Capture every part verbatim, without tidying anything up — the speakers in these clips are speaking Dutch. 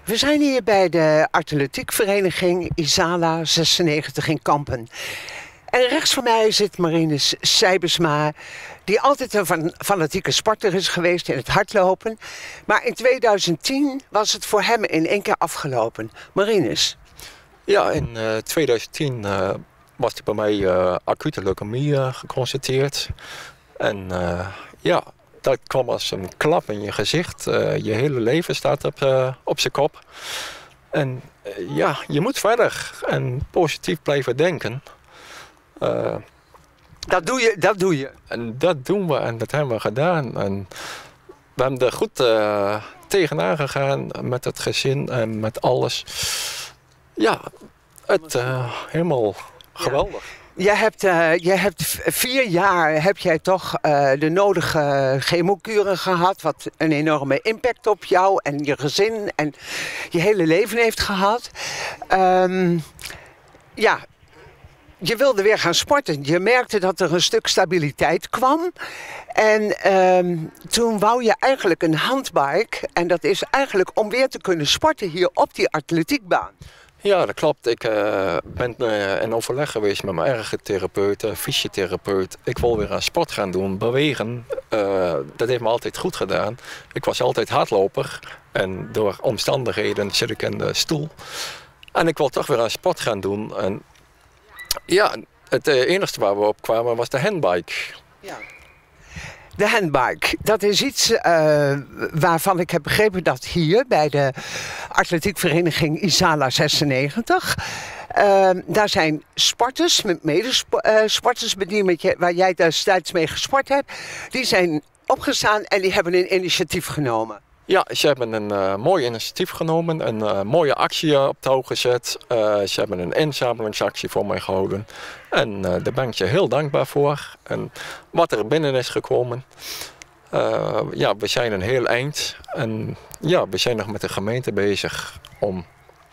We zijn hier bij de atletiekvereniging Isala zesennegentig in Kampen. En rechts van mij zit Marinus Sijbesma, die altijd een van, fanatieke sporter is geweest in het hardlopen. Maar in tweeduizend tien was het voor hem in één keer afgelopen. Marinus. Ja, in uh, tweeduizend tien uh, was er bij mij uh, acute leukemie uh, geconstateerd. En uh, ja, dat kwam als een klap in je gezicht. Uh, je hele leven staat op, uh, op zijn kop. En uh, ja, je moet verder en positief blijven denken. Uh, dat doe je, dat doe je. En dat doen we en dat hebben we gedaan. En we hebben er goed uh, tegenaan gegaan met het gezin en met alles. Ja, het uh, helemaal geweldig. Ja. Jij hebt, uh, jij hebt vier jaar heb jij toch uh, de nodige chemokuren gehad, wat een enorme impact op jou en je gezin en je hele leven heeft gehad. Um, ja, je wilde weer gaan sporten. Je merkte dat er een stuk stabiliteit kwam. En um, toen wou je eigenlijk een handbike. En dat is eigenlijk om weer te kunnen sporten hier op die atletiekbaan. Ja, dat klopt. Ik uh, ben uh, in overleg geweest met mijn ergotherapeut, uh, fysiotherapeut. Ik wil weer aan sport gaan doen, bewegen. Uh, dat heeft me altijd goed gedaan. Ik was altijd hardloper en door omstandigheden zit ik in de stoel. En ik wil toch weer aan sport gaan doen. En ja, het uh, enige waar we op kwamen was de handbike. Ja. De handbike, dat is iets uh, waarvan ik heb begrepen dat hier bij de atletiekvereniging Isala zesennegentig... Uh, daar zijn sporters, met medesporters bediend met je, waar jij destijds mee gesport hebt. Die zijn opgestaan en die hebben een initiatief genomen. Ja, ze hebben een uh, mooi initiatief genomen, een uh, mooie actie op touw gezet. Uh, ze hebben een inzamelingsactie voor mij gehouden. En uh, daar ben ik je heel dankbaar voor. En wat er binnen is gekomen. Uh, ja, we zijn een heel eind. En ja, we zijn nog met de gemeente bezig om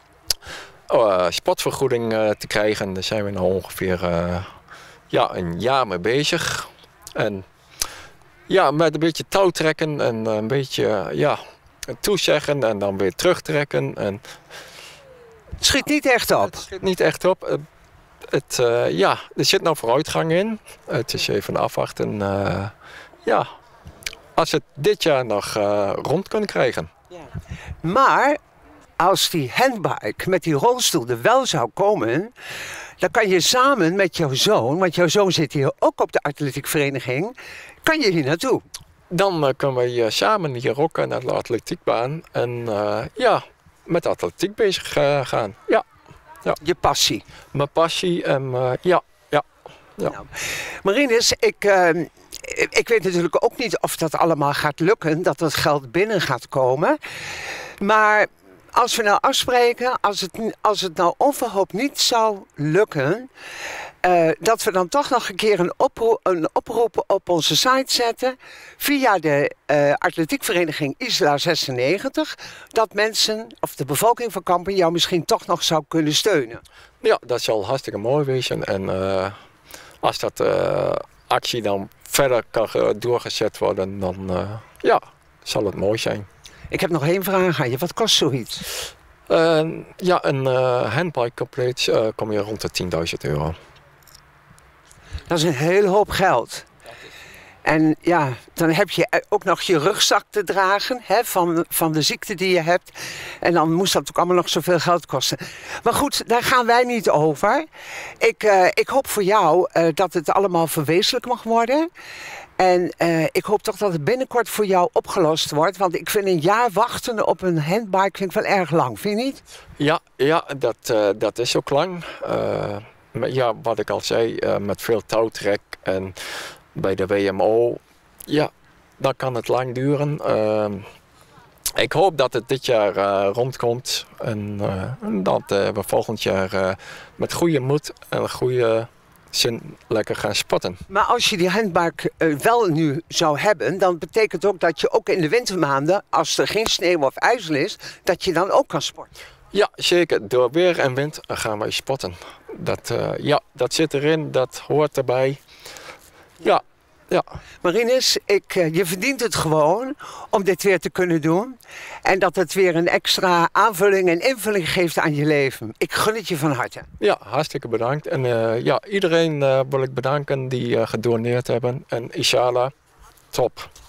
uh, sportvergoeding uh, te krijgen. Daar zijn we nu ongeveer uh, ja, een jaar mee bezig. En ja, met een beetje touw trekken en een beetje ja, toezeggen en dan weer terugtrekken. En het schiet niet echt op. Het schiet niet echt op. Het, uh, ja, er zit nou vooruitgang in. Het is even afwachten. Uh, ja, als we het dit jaar nog uh, rond kunnen krijgen. Ja. Maar als die handbike met die rolstoel er wel zou komen, dan kan je samen met jouw zoon, want jouw zoon zit hier ook op de atletiekvereniging, kan je hier naartoe. Dan uh, kunnen we uh, samen hier rokken naar de atletiekbaan en uh, ja, met de atletiek bezig uh, gaan. Ja. Ja. Je passie. Mijn passie en uh, ja, ja. ja. Nou, Marinus, ik, uh, ik weet natuurlijk ook niet of dat allemaal gaat lukken, dat het geld binnen gaat komen. Maar als we nou afspreken, als het, als het nou onverhoopt niet zou lukken, uh, dat we dan toch nog een keer een oproep, een oproep op onze site zetten via de uh, atletiekvereniging Isala zesennegentig, dat mensen of de bevolking van Kampen jou misschien toch nog zou kunnen steunen. Ja, dat zal hartstikke mooi wezen. En uh, als dat uh, actie dan verder kan doorgezet worden, dan uh, ja, zal het mooi zijn. Ik heb nog één vraag aan je. Wat kost zoiets? Uh, ja, een uh, handbike compleet uh, kom je rond de tienduizend euro. Dat is een hele hoop geld. En ja, dan heb je ook nog je rugzak te dragen, hè, van, van de ziekte die je hebt. En dan moest dat ook allemaal nog zoveel geld kosten. Maar goed, daar gaan wij niet over. Ik, uh, ik hoop voor jou uh, dat het allemaal verwezenlijk mag worden. En uh, ik hoop toch dat het binnenkort voor jou opgelost wordt. Want ik vind een jaar wachten op een handbike vind ik wel erg lang, vind je niet? Ja, ja dat, uh, dat is ook lang. Uh, ja, wat ik al zei, uh, met veel touwtrek en bij de W M O, ja, dan kan het lang duren. Uh, ik hoop dat het dit jaar uh, rondkomt en uh, dat uh, we volgend jaar uh, met goede moed en een goede zin lekker gaan sporten. Maar als je die handbike uh, wel nu zou hebben, dan betekent ook dat je ook in de wintermaanden, als er geen sneeuw of ijzel is, dat je dan ook kan sporten. Ja, zeker. Door weer en wind gaan wij sporten. Dat, uh, ja, dat zit erin, dat hoort erbij. Ja. Ja. Marinus, ik, uh, je verdient het gewoon om dit weer te kunnen doen. En dat het weer een extra aanvulling en invulling geeft aan je leven. Ik gun het je van harte. Ja, hartstikke bedankt. En uh, ja, iedereen uh, wil ik bedanken die uh, gedoneerd hebben. En inshallah, top.